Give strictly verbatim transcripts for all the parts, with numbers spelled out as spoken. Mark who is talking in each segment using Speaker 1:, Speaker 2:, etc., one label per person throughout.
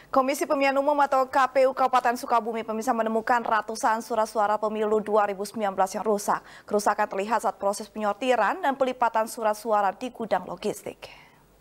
Speaker 1: Komisi Pemilihan Umum atau K P U Kabupaten Sukabumi pemirsa menemukan ratusan surat suara pemilu dua ribu sembilan belas yang rusak. Kerusakan terlihat saat proses penyortiran dan pelipatan surat suara di gudang logistik.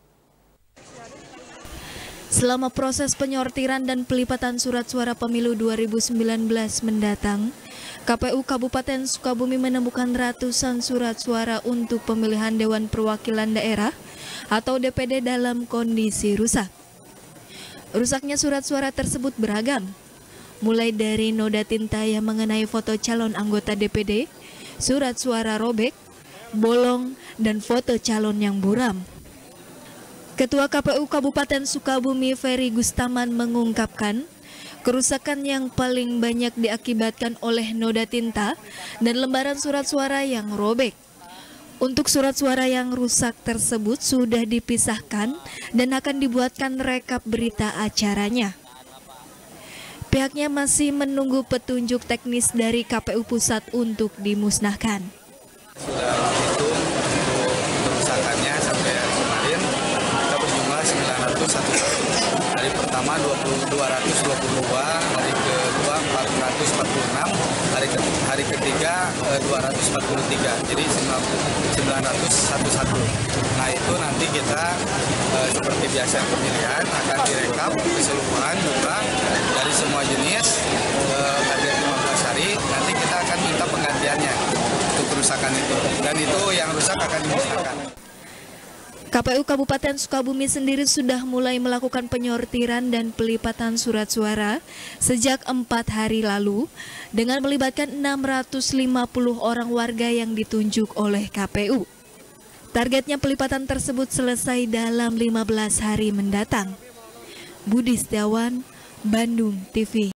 Speaker 2: Selama proses penyortiran dan pelipatan surat suara pemilu dua ribu sembilan belas mendatang, K P U Kabupaten Sukabumi menemukan ratusan surat suara untuk pemilihan Dewan Perwakilan Daerah atau D P D dalam kondisi rusak. Rusaknya surat suara tersebut beragam, mulai dari noda tinta yang mengenai foto calon anggota D P D, surat suara robek, bolong, dan foto calon yang buram. Ketua K P U Kabupaten Sukabumi Ferry Gustaman mengungkapkan, kerusakan yang paling banyak diakibatkan oleh noda tinta dan lembaran surat suara yang robek. Untuk surat suara yang rusak tersebut sudah dipisahkan dan akan dibuatkan rekap berita acaranya. Pihaknya masih menunggu petunjuk teknis dari K P U Pusat untuk dimusnahkan.
Speaker 3: Sudah dihitung untuk kerusakannya sampai kemarin kita berjumlah sembilan ratus satu. Hari pertama dua ratus dua puluh dua, hari kedua empat ratus empat puluh enam, hari ketiga, hari ketiga dua ratus empat puluh tiga. Jadi sembilan ratus satu. Nah itu nanti kita eh, seperti biasa pemilihan akan direkap keseluruhan jumlah dari semua jenis eh, target lima belas hari. Nanti kita akan minta penggantiannya untuk kerusakan itu. Dan itu yang rusak akan dimusnahkan.
Speaker 2: K P U Kabupaten Sukabumi sendiri sudah mulai melakukan penyortiran dan pelipatan surat suara sejak empat hari lalu dengan melibatkan enam ratus lima puluh orang warga yang ditunjuk oleh K P U. Targetnya pelipatan tersebut selesai dalam lima belas hari mendatang. Budi Setiawan, Bandung T V.